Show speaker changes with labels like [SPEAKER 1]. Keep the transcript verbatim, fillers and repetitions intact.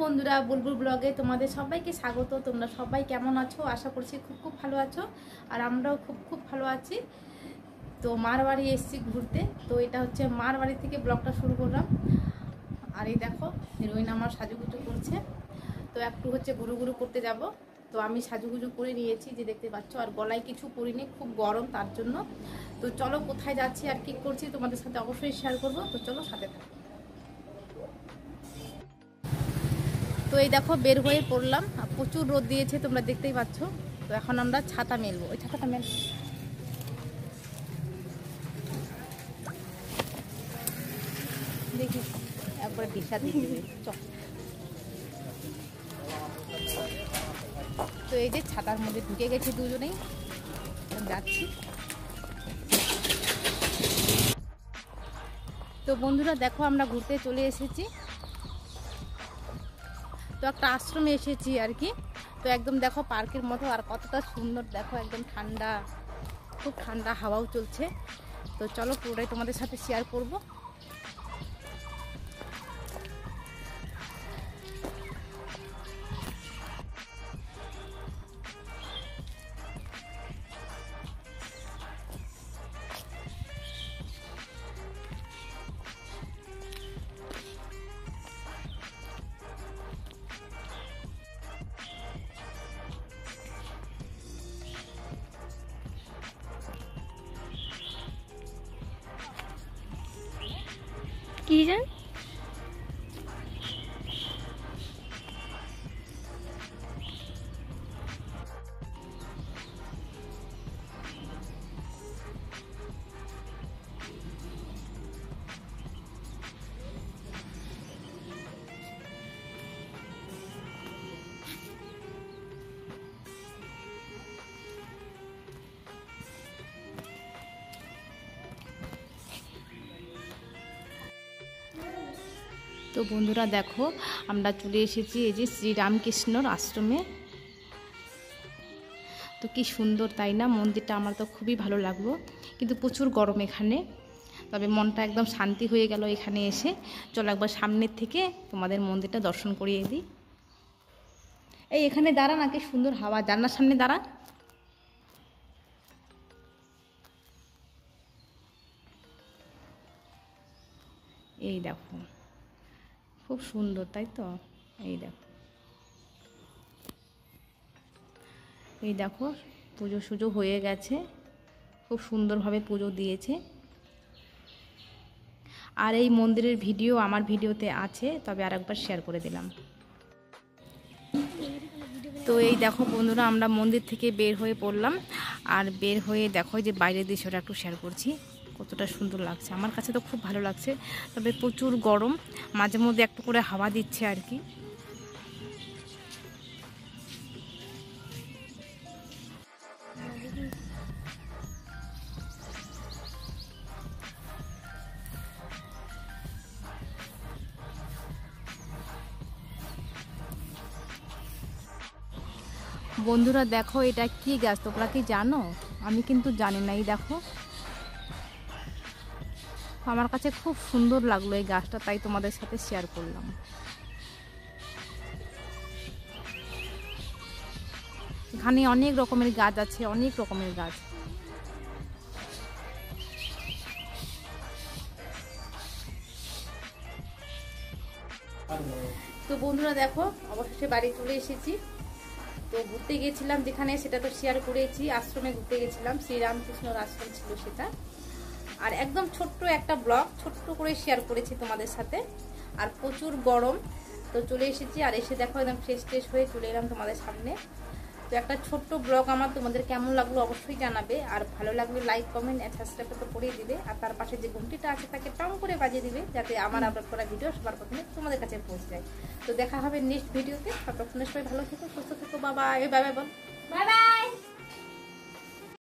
[SPEAKER 1] বন্ধুরা, বুলবুল ব্লগে তোমাদের সবাইকে স্বাগত। তোমরা সবাই কেমন আছো? আশা করছি খুব খুব ভালো আছো, আর আমরাও খুব খুব ভালো আছি। তো মার বাড়ি এসেছি ঘুরতে। তো এটা হচ্ছে মার বাড়ি থেকে ব্লগটা শুরু করলাম। আর এই দেখো হিরোইন আমার সাজুগুজু করছে। তো একটু হচ্ছে ঘুরু ঘুরু করতে যাব। তো আমি সাজুগুজু করে নিয়েছি, যে দেখতে পাচ্ছ, আর গলায় কিছু পরিনি, খুব গরম তার জন্য। তো চলো কোথায় যাচ্ছি আর কি করছি তোমাদের সাথে অবশ্যই শেয়ার করবো। তো চলো সাথে থাকো। তো এই দেখো বের হয়ে পড়লাম, প্রচুর রোদ দিয়েছে তোমরা দেখতেই পাচ্ছ। তো এখন আমরা ছাতা মেলবো। ওই ছাতাটা মেল দেখি একবার দিশা দিয়ে দেবে। চল। তো এই যে ছাতার মধ্যে ঢুকে গেছে দুজনেই, যাচ্ছি। তো বন্ধুরা দেখো আমরা ঘুরতে চলে এসেছি। তো একটা আশ্রমে এসেছি আর কি। তো একদম দেখো পার্কের মতো, আর কতটা সুন্দর দেখো, একদম ঠান্ডা, খুব ঠান্ডা হাওয়াও চলছে। তো চলো পুরোটাই তোমাদের সাথে শেয়ার করব। কি জান তো বন্ধুরা দেখো আমরা চলে এসেছি এই যে শ্রীরামকৃষ্ণর আশ্রমে। তো কি সুন্দর তাই না? মন্দিরটা আমার তো খুবই ভালো লাগলো, কিন্তু প্রচুর গরম এখানে। তবে মনটা একদম শান্তি হয়ে গেল এখানে এসে। চলো একবার সামনের থেকে তোমাদের মন্দিরটা দর্শন করিয়ে দিই। এই এখানে দাঁড়া না, কি সুন্দর হাওয়া, জানলার সামনে দাঁড়া। এই দেখো খুব সুন্দর তাই তো। এই দেখো এই দেখো পুজো সুজো হয়ে গেছে, খুব সুন্দরভাবে পুজো দিয়েছে। আর এই মন্দিরের ভিডিও আমার ভিডিওতে আছে, তবে আর একবার শেয়ার করে দিলাম। তো এই দেখো বন্ধুরা আমরা মন্দির থেকে বের হয়ে পড়লাম। আর বের হয়ে দেখো যে বাইরের দৃশ্যটা একটু শেয়ার করছি, কতটা সুন্দর লাগছে। আমার কাছে তো খুব ভালো লাগছে, তবে প্রচুর গরম, মাঝে মধ্যে একটু করে হাওয়া দিচ্ছে আর কি। বন্ধুরা দেখো এটা কি গাছ, তোমরা কি জানো? আমি কিন্তু জানি না। এই দেখো আমার কাছে খুব সুন্দর লাগলো এই গাছটা, তাই তোমাদের সাথে শেয়ার করলাম। এখানে অনেক রকমের গাছ আছে, অনেক রকমের গাছ। তো বন্ধুরা দেখো অবশেষে বাড়ি চলে এসেছি। তো ঘুরতে গেছিলাম যেখানে, সেটা তো শেয়ার করেছি। আশ্রমে ঘুরতে গেছিলাম, শ্রীরামকৃষ্ণর আশ্রম ছিল সেটা। আর একদম ছোট্ট একটা ব্লগ ছোট্ট করে শেয়ার করেছি তোমাদের সাথে। আর প্রচুর গরম, তো চলে এসেছি। আর এসে দেখো একদম ফ্রেশ ট্রেশ হয়ে চলে এলাম তোমাদের সামনে। তো একটা ছোট্ট ব্লগ আমার তোমাদের কেমন লাগলো অবশ্যই জানাবে। আর ভালো লাগলে লাইক কমেন্ট আর সাবস্ক্রাইব তো করিয়ে দিবে। আর তার পাশে যে ঘন্টিটা আছে তাকে টং করে বাজিয়ে দিবে, যাতে আমার আপলোড করা ভিডিও সবার প্রথমে তোমাদের কাছে পৌঁছে যায়। তো দেখা হবে নেক্সট ভিডিওতে। ততক্ষণে সবাই ভালো থেকো, সুস্থ থেকো। বাবা, এ বাবা বল।